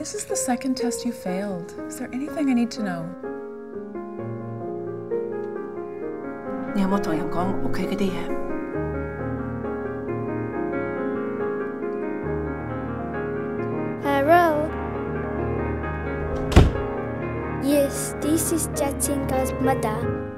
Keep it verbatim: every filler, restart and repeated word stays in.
This is the second test you failed. Is there anything I need to know? 你有冇同人講屋企嗰啲嘢？ Hello. Yes, this is Jia Qing's mother.